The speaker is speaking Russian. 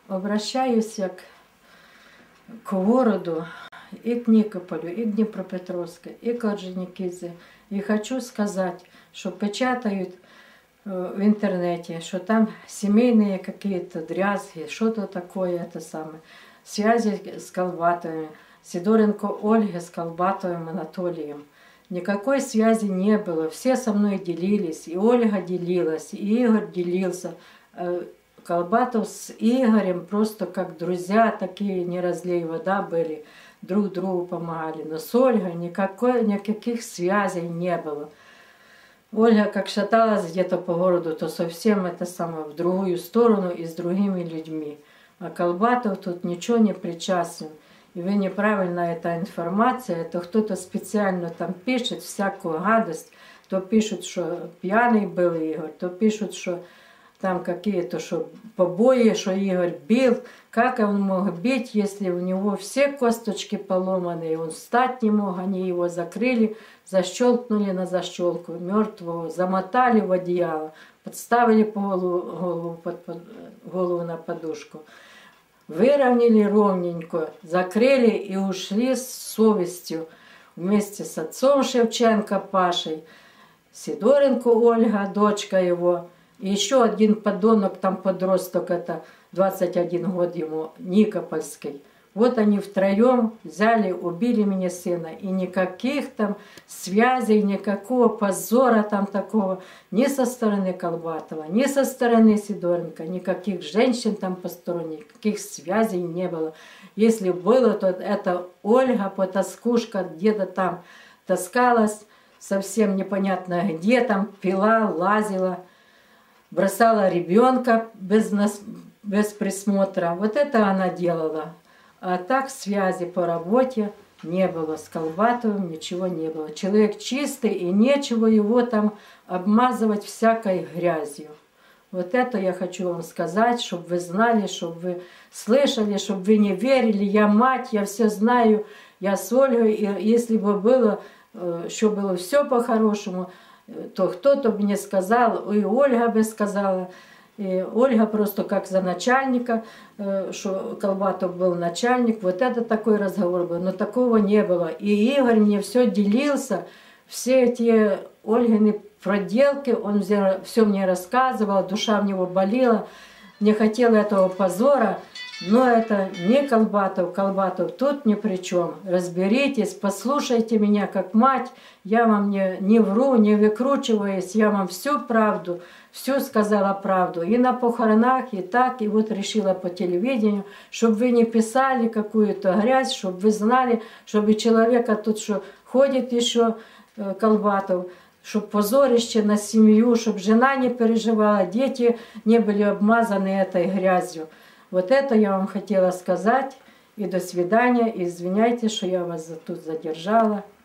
Обращаюсь я к городу, и к Никополю, и к Днепропетровской, и к Орджоникидзе. И хочу сказать, что печатают в интернете, что там семейные какие-то дрязги, что-то такое, это самое. Связи с Колбатовым, Сидоренко Ольга с Колбатовым Анатолием. Никакой связи не было, все со мной делились, и Ольга делилась, и Игорь делился. Колбатов с Игорем просто как друзья, такие не разлей вода были, друг другу помогали. Но с Ольгой никаких связей не было. Ольга как шаталась где-то по городу, то совсем это самое в другую сторону и с другими людьми. А Колбатов тут ничего не причастен. И вы неправильно эта информация, это кто-то специально там пишет всякую гадость. То пишут, что пьяный был Игорь, то пишут, что там какие-то что побои, что Игорь бил. Как он мог бить, если у него все косточки поломаны, и он встать не мог, они его закрыли, защелкнули на защелку, мертвого, замотали в одеяло, подставили голову на подушку. Выровняли ровненько, закрыли и ушли с совестью вместе с отцом Шевченко Пашей, Сидоренко Ольга, дочка его, и еще один подонок, там подросток, это 21 год ему, Никопольский. Вот они втроем взяли, убили мне сына. И никаких там связей, никакого позора там такого ни со стороны Колбатова, ни со стороны Сидоренко, никаких женщин там посторонних, никаких связей не было. Если было, то это Ольга, потаскушка, где-то там таскалась, совсем непонятно где, там пила, лазила, бросала ребенка без присмотра. Вот это она делала. А так связи по работе не было. С Колбатовым ничего не было. Человек чистый, и нечего его там обмазывать всякой грязью. Вот это я хочу вам сказать, чтобы вы знали, чтобы вы слышали, чтобы вы не верили. Я мать, я все знаю, я с Ольгой. И если бы было, еще было все по-хорошему, то кто-то бы мне сказал, и Ольга бы сказала. И Ольга просто как за начальника, что Колбатов был начальник, вот это такой разговор был, но такого не было. И Игорь мне все делился, все эти Ольгины проделки, он все мне рассказывал, душа в него болела, не хотел этого позора, но это не Колбатов, Колбатов тут ни при чем. Разберитесь, послушайте меня как мать, я вам не вру, не выкручиваюсь, я вам всю правду, всю сказала правду. И на похоронах, и так, и вот решила по телевидению, чтобы вы не писали какую-то грязь, чтобы вы знали, чтобы человека тут что ходит еще Колбатов, чтобы позорище на семью, чтобы жена не переживала, дети не были обмазаны этой грязью. Вот это я вам хотела сказать. И до свидания. И извиняйте, что я вас тут задержала.